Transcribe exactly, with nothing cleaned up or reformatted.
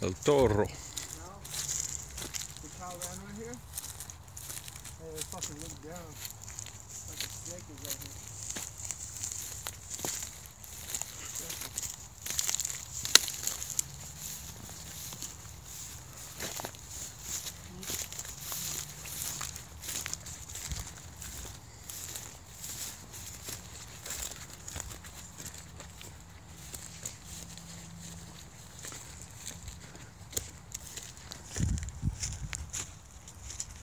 El Toro. No? The cow ran right here? Hey, it fucking looked down. Like a snake is right here.